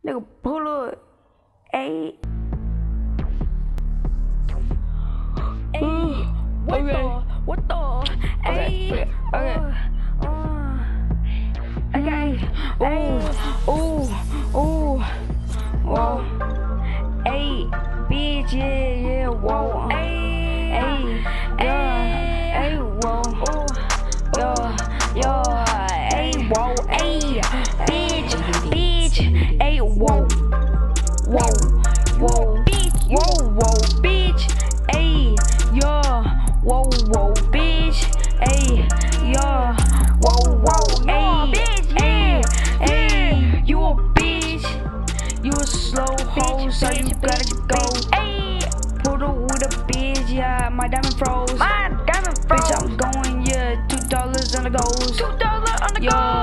Nigga, pull up. Ayy. Ayy, what the? Ayy, okay. Ooh, whoa. Ayy, bitch, yeah, whoa. Ayy, whoa. Yo, ayy, whoa, ayy, bitch, ayy, whoa, bitch, ayy, yo, whoa, bitch, ayy, yo, whoa, ayy, you a bitch, you a slow hoe, so you gotta go, ayy, put her with a bitch, yeah, my diamond froze, bitch, I'm going, yeah, $2 on the goals, $2 on the yo.